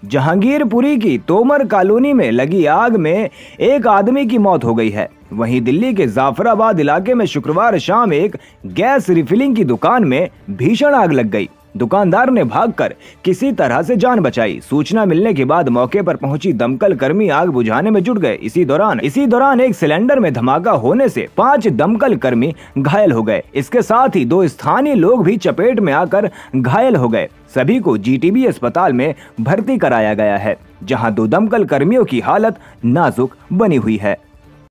जहांगीरपुरी की तोमर कॉलोनी में लगी आग में एक आदमी की मौत हो गई है। वहीं दिल्ली के जाफराबाद इलाके में शुक्रवार शाम एक गैस रिफिलिंग की दुकान में भीषण आग लग गई। दुकानदार ने भागकर किसी तरह से जान बचाई। सूचना मिलने के बाद मौके पर पहुंची दमकल कर्मी आग बुझाने में जुट गए। इसी दौरान एक सिलेंडर में धमाका होने से 5 दमकल कर्मी घायल हो गए। इसके साथ ही 2 स्थानीय लोग भी चपेट में आकर घायल हो गए। सभी को जीटीबी अस्पताल में भर्ती कराया गया है, जहां 2 दमकल कर्मियों की हालत नाजुक बनी हुई है।